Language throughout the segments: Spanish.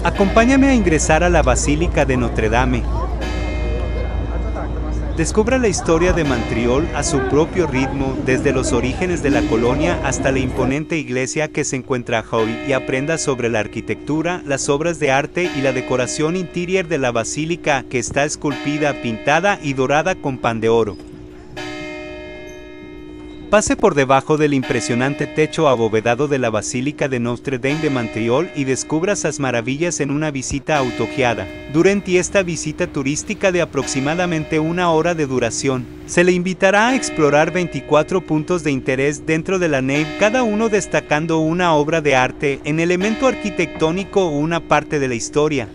Acompáñame a ingresar a la Basílica de Notre Dame. Descubra la historia de Montreal a su propio ritmo, desde los orígenes de la colonia hasta la imponente iglesia que se encuentra hoy, y aprenda sobre la arquitectura, las obras de arte y la decoración interior de la basílica, que está esculpida, pintada y dorada con pan de oro. Pase por debajo del impresionante techo abovedado de la Basílica de Notre Dame de Montreal y descubra esas maravillas en una visita autoguiada. Durante esta visita turística de aproximadamente 1 hora de duración, se le invitará a explorar 24 puntos de interés dentro de la nave, cada uno destacando una obra de arte, un elemento arquitectónico o una parte de la historia.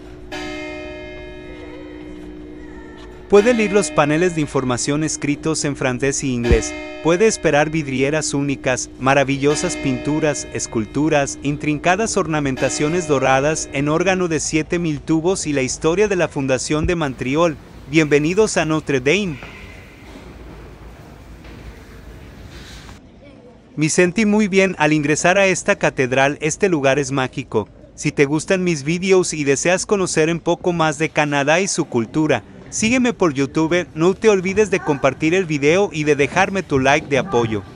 Puede leer los paneles de información escritos en francés y inglés. Puede esperar vidrieras únicas, maravillosas pinturas, esculturas, intrincadas ornamentaciones doradas en órgano de 7000 tubos y la historia de la fundación de Montreal. Bienvenidos a Notre Dame. Me sentí muy bien al ingresar a esta catedral. Este lugar es mágico. Si te gustan mis vídeos y deseas conocer un poco más de Canadá y su cultura, sígueme por YouTube, no te olvides de compartir el video y de dejarme tu like de apoyo.